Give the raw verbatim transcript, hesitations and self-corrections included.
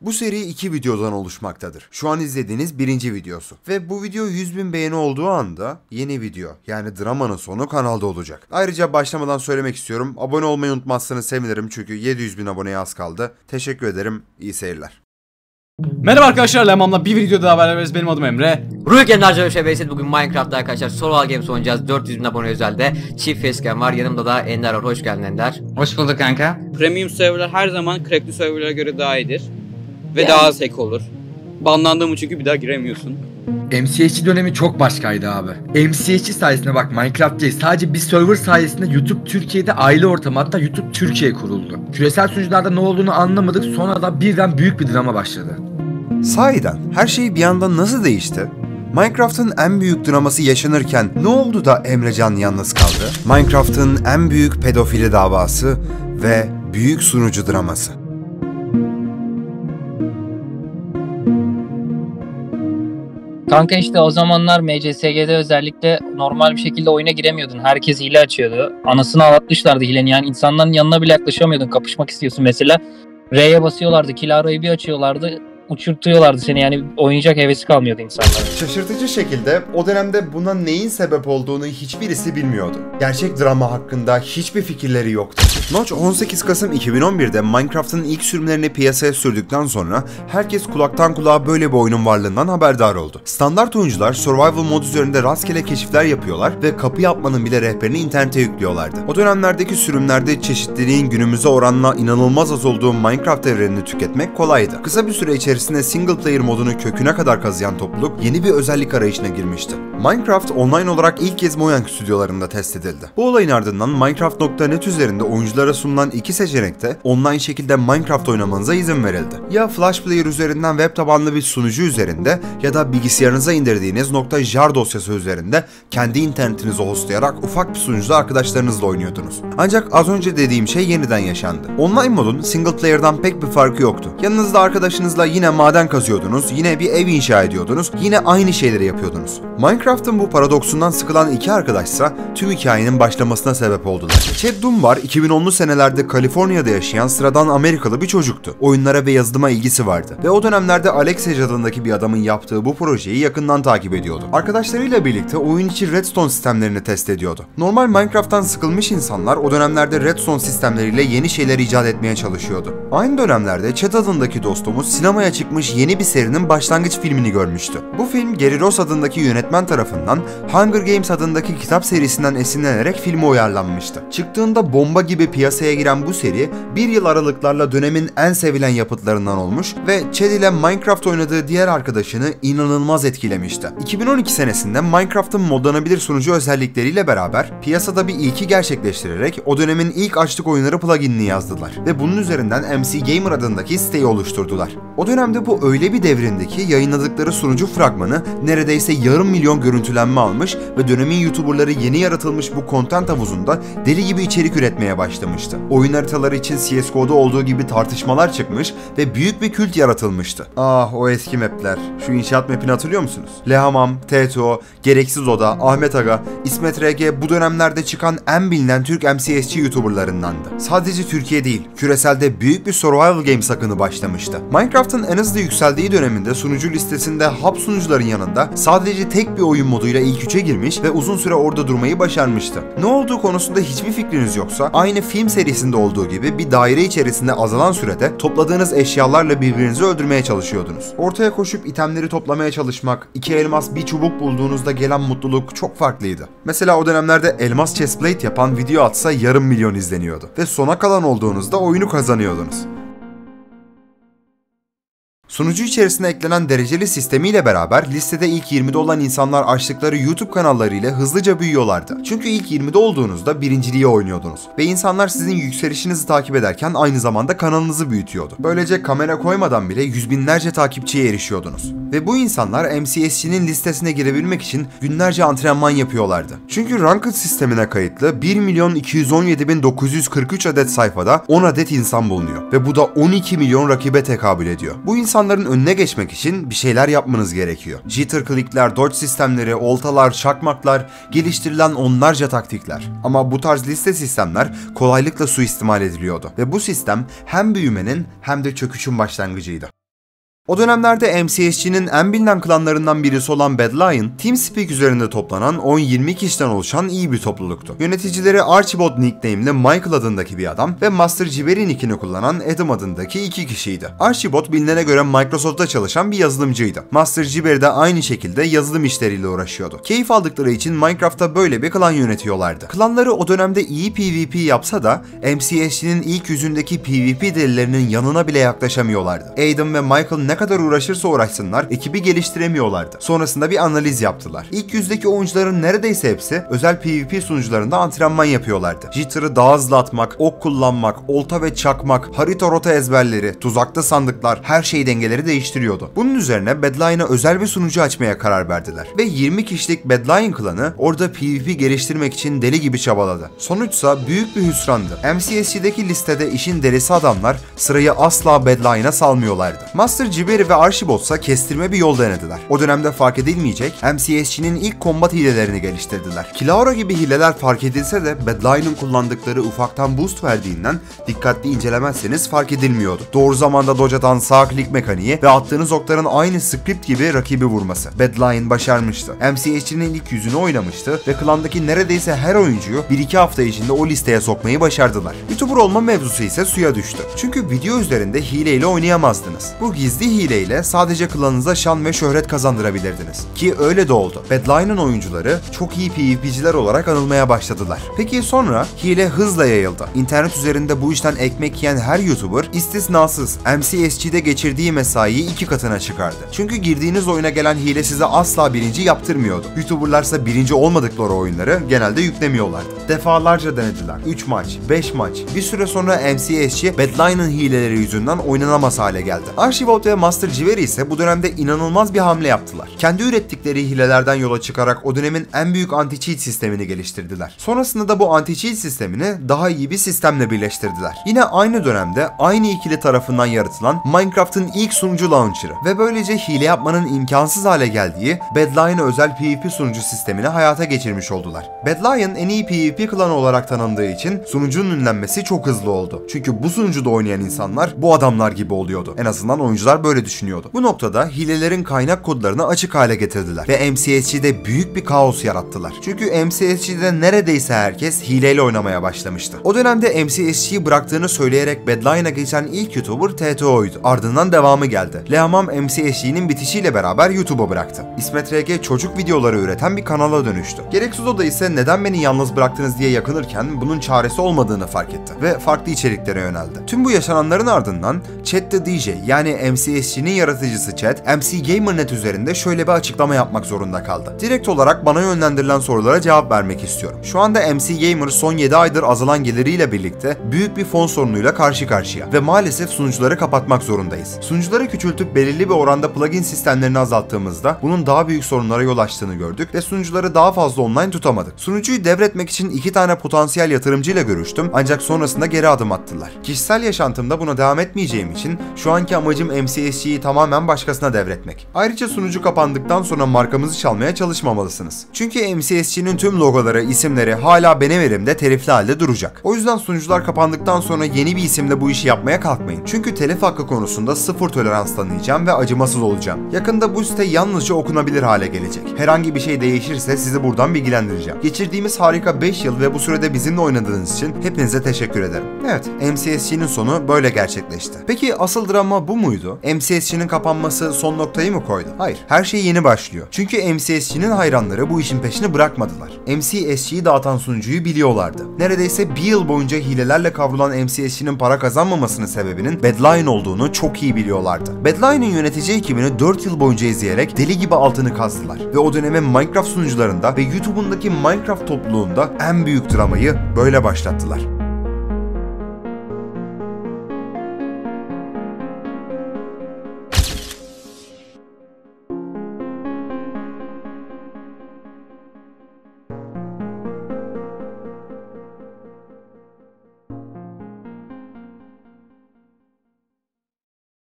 Bu seri iki videodan oluşmaktadır. Şu an izlediğiniz birinci videosu. Ve bu video yüz bin beğeni olduğu anda yeni video, yani dramanın sonu kanalda olacak. Ayrıca başlamadan söylemek istiyorum. Abone olmayı unutmazsanız sevinirim çünkü yedi yüz bin aboneye az kaldı. Teşekkür ederim. İyi seyirler. Merhaba arkadaşlar, Lemam'la bir videoda daha beraberiz. Benim adım Emre. Ruh Genlerce Şebeyset. Bugün Minecraft'ta arkadaşlar Survival Games oynayacağız. dört yüz bin abone özelde. Çift facecam var. Yanımda da Ender var. Hoş geldin Ender. Hoş bulduk kanka. Premium serverlar her zaman crackli serverlara göre daha iyidir. Ve Yani. daha az hack olur. Banlandığımı çünkü bir daha giremiyorsun. M C H D dönemi çok başkaydı abi. M C H D sayesinde bak, Minecraft değil, sadece bir server sayesinde YouTube Türkiye'de aile ortamı, hatta YouTube Türkiye kuruldu. Küresel sunucularda ne olduğunu anlamadık, sonra da birden büyük bir drama başladı. Sahiden her şey bir anda nasıl değişti? Minecraft'ın en büyük draması yaşanırken ne oldu da Emrecan yalnız kaldı? Minecraft'ın en büyük pedofili davası ve büyük sunucu draması. Kanka işte o zamanlar M C S G'de özellikle normal bir şekilde oyuna giremiyordun. Herkes hile açıyordu. Anasını ağlatmışlardı hilenin, yani insanların yanına bile yaklaşamıyordun. Kapışmak istiyorsun mesela. R'ye basıyorlardı, Kilara'yı bir açıyorlardı. Uçurtuyorlardı seni, yani oynayacak hevesi kalmıyordu insanların. Şaşırtıcı şekilde o dönemde buna neyin sebep olduğunu hiçbirisi bilmiyordu. Gerçek drama hakkında hiçbir fikirleri yoktu. Notch on sekiz Kasım iki bin on bir'de Minecraft'ın ilk sürümlerini piyasaya sürdükten sonra herkes kulaktan kulağa böyle bir oyunun varlığından haberdar oldu. Standart oyuncular Survival mod üzerinde rastgele keşifler yapıyorlar ve kapı yapmanın bile rehberini internete yüklüyorlardı. O dönemlerdeki sürümlerde çeşitliliğin günümüze oranla inanılmaz az olduğu Minecraft evrenini tüketmek kolaydı. Kısa bir süre içerisinde içerisinde single player modunu köküne kadar kazıyan topluluk yeni bir özellik arayışına girmişti. Minecraft online olarak ilk kez Mojang stüdyolarında test edildi. Bu olayın ardından Minecraft nokta net üzerinde oyunculara sunulan iki seçenekte online şekilde Minecraft oynamanıza izin verildi. Ya Flash Player üzerinden web tabanlı bir sunucu üzerinde ya da bilgisayarınıza indirdiğiniz .jar dosyası üzerinde kendi internetinizi hostlayarak ufak bir sunucuda arkadaşlarınızla oynuyordunuz. Ancak az önce dediğim şey yeniden yaşandı. Online modun single player'dan pek bir farkı yoktu. Yanınızda arkadaşınızla yine maden kazıyordunuz, yine bir ev inşa ediyordunuz, yine aynı şeyleri yapıyordunuz. Minecraft'ın bu paradoksundan sıkılan iki arkadaşsa tüm hikayenin başlamasına sebep oldular. Chad Dunbar iki bin onlu senelerde Kaliforniya'da yaşayan sıradan Amerikalı bir çocuktu. Oyunlara ve yazılıma ilgisi vardı ve o dönemlerde Alexej adındaki bir adamın yaptığı bu projeyi yakından takip ediyordu. Arkadaşlarıyla birlikte oyun içi redstone sistemlerini test ediyordu. Normal Minecraft'tan sıkılmış insanlar o dönemlerde redstone sistemleriyle yeni şeyler icat etmeye çalışıyordu. Aynı dönemlerde Chad adındaki dostumuz sinemaya çıkmış yeni bir serinin başlangıç filmini görmüştü. Bu film Gary Ross adındaki yönetmen tarafından Hunger Games adındaki kitap serisinden esinlenerek filme uyarlanmıştı. Çıktığında bomba gibi piyasaya giren bu seri bir yıl aralıklarla dönemin en sevilen yapıtlarından olmuş ve Chad ile Minecraft oynadığı diğer arkadaşını inanılmaz etkilemişti. iki bin on iki senesinde Minecraft'ın modlanabilir sunucu özellikleriyle beraber piyasada bir ilki gerçekleştirerek o dönemin ilk açlık oyunları pluginini yazdılar ve bunun üzerinden M C Gamer adındaki siteyi oluşturdular. O dönemde bu öyle bir devrindeki yayınladıkları sunucu fragmanı neredeyse yarım milyon görüntülenme almış ve dönemin YouTuber'ları yeni yaratılmış bu content havuzunda deli gibi içerik üretmeye başlamıştı. Oyun haritaları için C S G O'da olduğu gibi tartışmalar çıkmış ve büyük bir kült yaratılmıştı. Ah, o eski mapler. Şu inşaat mapini hatırlıyor musunuz? Lehamam, T T O, Gereksiz Oda, Ahmet Aga, İsmet R G bu dönemlerde çıkan en bilinen Türk M C S'ci YouTuber'larındandı. Sadece Türkiye değil, küreselde büyük bir survival games akını başlamıştı. Minecraft'ın en hızlı yükseldiği döneminde sunucu listesinde hub sunucuların yanında sadece tek bir oyun moduyla ilk üçe girmiş ve uzun süre orada durmayı başarmıştı. Ne olduğu konusunda hiçbir fikriniz yoksa aynı film serisinde olduğu gibi bir daire içerisinde azalan sürede topladığınız eşyalarla birbirinizi öldürmeye çalışıyordunuz. Ortaya koşup itemleri toplamaya çalışmak, iki elmas bir çubuk bulduğunuzda gelen mutluluk çok farklıydı. Mesela o dönemlerde elmas chestplate yapan video atsa yarım milyon izleniyordu ve sona kalan olduğunuzda oyunu kazanıyordunuz. Sunucu içerisine eklenen dereceli sistemiyle beraber listede ilk yirmide olan insanlar açtıkları YouTube kanalları ile hızlıca büyüyorlardı. Çünkü ilk yirmide olduğunuzda birinciliği oynuyordunuz ve insanlar sizin yükselişinizi takip ederken aynı zamanda kanalınızı büyütüyordu. Böylece kamera koymadan bile yüz binlerce takipçiye erişiyordunuz. Ve bu insanlar M C S'cinin listesine girebilmek için günlerce antrenman yapıyorlardı. Çünkü Ranked sistemine kayıtlı bir milyon iki yüz on yedi bin dokuz yüz kırk üç adet sayfada on adet insan bulunuyor ve bu da on iki milyon rakibe tekabül ediyor. Bu insan insanların önüne geçmek için bir şeyler yapmanız gerekiyor. Jitter click'ler, dodge sistemleri, oltalar, çakmaklar, geliştirilen onlarca taktikler. Ama bu tarz liste sistemler kolaylıkla suistimal ediliyordu ve bu sistem hem büyümenin hem de çöküşün başlangıcıydı. O dönemlerde M C S G'nin en bilinen klanlarından birisi olan Bad Lion, TeamSpeak üzerinde toplanan on yirmi kişiden oluşan iyi bir topluluktu. Yöneticileri Archibald nickname'li Michael adındaki bir adam ve Master Jiberi nickini kullanan Adam adındaki iki kişiydi. Archibald bilinene göre Microsoft'ta çalışan bir yazılımcıydı. Master Jiberi de aynı şekilde yazılım işleriyle uğraşıyordu. Keyif aldıkları için Minecraft'ta böyle bir klan yönetiyorlardı. Klanları o dönemde iyi PvP yapsa da M C S G'nin ilk yüzündeki PvP delilerinin yanına bile yaklaşamıyorlardı. Adam ve Michael ne kadar uğraşırsa uğraşsınlar ekibi geliştiremiyorlardı. Sonrasında bir analiz yaptılar. İlk yüzdeki oyuncuların neredeyse hepsi özel PvP sunucularında antrenman yapıyorlardı. Jitter'ı daha hızlı atmak, ok kullanmak, olta ve çakmak, harita rota ezberleri, tuzakta sandıklar, her şey dengeleri değiştiriyordu. Bunun üzerine Bad Lion'a özel bir sunucu açmaya karar verdiler. Ve yirmi kişilik Bad Lion klanı orada PvP geliştirmek için deli gibi çabaladı. Sonuçsa büyük bir hüsrandı. M C S G'deki listede işin delisi adamlar sırayı asla Bad Lion'a salmıyorlardı. Master Jiberi ve Archibald ise kestirme bir yol denediler. O dönemde fark edilmeyecek M C S G'nin ilk kombat hilelerini geliştirdiler. Kilaura gibi hileler fark edilse de Bad Lion'un kullandıkları ufaktan boost verdiğinden dikkatli incelemezseniz fark edilmiyordu. Doğru zamanda dodge atan sağ klik mekaniği ve attığınız okların aynı script gibi rakibi vurması. Bad Lion başarmıştı. M C S G'nin ilk yüzünü oynamıştı ve klandaki neredeyse her oyuncuyu bir iki hafta içinde o listeye sokmayı başardılar. YouTuber olma mevzusu ise suya düştü. Çünkü video üzerinde hileyle oynayamazdınız. Bu gizli hileyle sadece klanınıza şan ve şöhret kazandırabilirdiniz. Ki öyle de oldu. Bad Lion'un oyuncuları çok iyi PvP'ciler olarak anılmaya başladılar. Peki sonra hile hızla yayıldı. İnternet üzerinde bu işten ekmek yiyen her YouTuber istisnasız M C S G'de geçirdiği mesaiyi iki katına çıkardı. Çünkü girdiğiniz oyuna gelen hile size asla birinci yaptırmıyordu. YouTuberlarsa birinci olmadıkları oyunları genelde yüklemiyorlardı. Defalarca denediler. üç maç, beş maç. Bir süre sonra M C S G Bad Lion'un hileleri yüzünden oynanamaz hale geldi. Archibald ve Master Jiberi ise bu dönemde inanılmaz bir hamle yaptılar. Kendi ürettikleri hilelerden yola çıkarak o dönemin en büyük anti-cheat sistemini geliştirdiler. Sonrasında da bu anti-cheat sistemini daha iyi bir sistemle birleştirdiler. Yine aynı dönemde aynı ikili tarafından yaratılan Minecraft'ın ilk sunucu launcher'ı ve böylece hile yapmanın imkansız hale geldiği Bad Lion'a özel PvP sunucu sistemini hayata geçirmiş oldular. Bad Lion en iyi PvP klanı olarak tanındığı için sunucunun ünlenmesi çok hızlı oldu. Çünkü bu sunucuda oynayan insanlar bu adamlar gibi oluyordu. En azından oyuncular böyle düşünüyordu. Bu noktada hilelerin kaynak kodlarını açık hale getirdiler ve M C S G'de büyük bir kaos yarattılar. Çünkü M C S G'de neredeyse herkes hileyle oynamaya başlamıştı. O dönemde M C S G'yi bıraktığını söyleyerek Bad Lion'a geçen ilk YouTuber T T O'ydu. Ardından devamı geldi. Lehamam M C S G'nin bitişiyle beraber YouTube'u bıraktı. İsmet R G çocuk videoları üreten bir kanala dönüştü. Gereksiz o da ise neden beni yalnız bıraktınız diye yakınırken bunun çaresi olmadığını fark etti ve farklı içeriklere yöneldi. Tüm bu yaşananların ardından Chat the D J yani M C S G'nin yaratıcısı Chat, M C Gamer nokta net üzerinde şöyle bir açıklama yapmak zorunda kaldı. Direkt olarak bana yönlendirilen sorulara cevap vermek istiyorum. Şu anda M C Gamer son yedi aydır azalan geliriyle birlikte büyük bir fon sorunuyla karşı karşıya ve maalesef sunucuları kapatmak zorundayız. Sunucuları küçültüp belirli bir oranda plugin sistemlerini azalttığımızda bunun daha büyük sorunlara yol açtığını gördük ve sunucuları daha fazla online tutamadık. Sunucuyu devretmek için iki tane potansiyel yatırımcıyla görüştüm ancak sonrasında geri adım attılar. Kişisel yaşantımda buna devam etmeyeceğim için şu anki amacım M C S G'yi tamamen başkasına devretmek. Ayrıca sunucu kapandıktan sonra markamızı çalmaya çalışmamalısınız. Çünkü M C S G'nin tüm logoları, isimleri hala benim elimde telifli halde duracak. O yüzden sunucular kapandıktan sonra yeni bir isimle bu işi yapmaya kalkmayın. Çünkü telif hakkı konusunda sıfır tolerans tanıyacağım ve acımasız olacağım. Yakında bu site yalnızca okunabilir hale gelecek. Herhangi bir şey değişirse sizi buradan bilgilendireceğim. Geçirdiğimiz harika beş yıl ve bu sürede bizimle oynadığınız için hepinize teşekkür ederim. Evet, M C S G'nin sonu böyle gerçekleşti. Peki asıl drama bu muydu? M C S G'nin kapanması son noktayı mı koydu? Hayır, her şey yeni başlıyor. Çünkü M C S G'nin hayranları bu işin peşini bırakmadılar. M C S G'yi dağıtan sunucuyu biliyorlardı. Neredeyse bir yıl boyunca hilelerle kavrulan M C S G'nin para kazanmamasının sebebinin Bad Lion olduğunu çok iyi biliyorlardı. Bad Lion'ın yönetici ekibini dört yıl boyunca izleyerek deli gibi altını kazdılar. Ve o dönemin Minecraft sunucularında ve YouTube'undaki Minecraft topluluğunda en büyük dramayı böyle başlattılar.